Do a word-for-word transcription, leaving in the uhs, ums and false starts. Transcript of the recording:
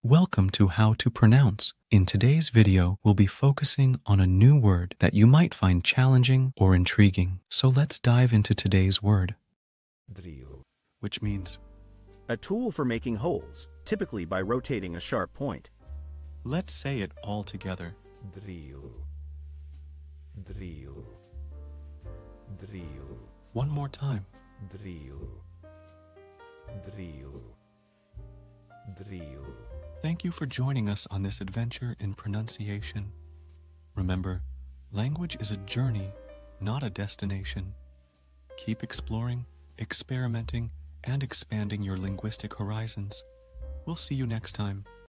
Welcome to How to Pronounce. In today's video, we'll be focusing on a new word that you might find challenging or intriguing. So let's dive into today's word, Drill. which means, A tool for making holes, typically by rotating a sharp point. let's say it all together. Drill. Drill. Drill. One more time. Drill. Drill. Drill. Thank you for joining us on this adventure in pronunciation. Remember, language is a journey, not a destination. Keep exploring, experimenting, and expanding your linguistic horizons. We'll see you next time.